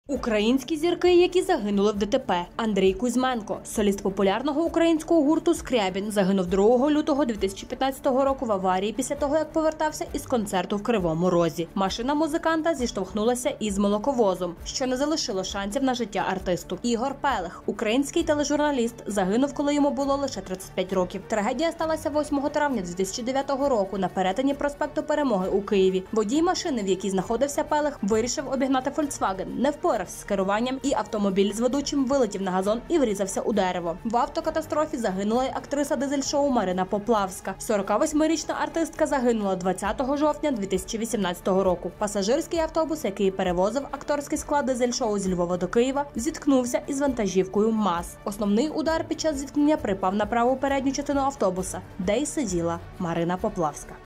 Українські зірки, які загинули в ДТП. Андрій Кузьменко, соліст популярного українського гурту «Скрябін», загинув 2 лютого 2015 року в аварії після того, як повертався із концерту в Кривому Розі. Машина музиканта зіштовхнулася із молоковозом, що не залишило шансів на життя артисту. Ігор Пелех, український тележурналіст, загинув, коли йому було лише 35 років. Трагедія сталася 8 травня 2009 року на перетині проспекту Перемоги у Києві. Водій машини, в якій знаходився Пелех, вирішив обігнати «Фольксваген». Не впорався з керуванням, і автомобіль з ведучим вилетів на газон і врізався у дерево. В автокатастрофі загинула й актриса дизель-шоу Марина Поплавська. 48-річна артистка загинула 20 жовтня 2018 року. Пасажирський автобус, який перевозив акторський склад дизель-шоу з Львова до Києва, зіткнувся із вантажівкою МАЗ. Основний удар під час зіткнення припав на праву передню частину автобуса, де й сиділа Марина Поплавська.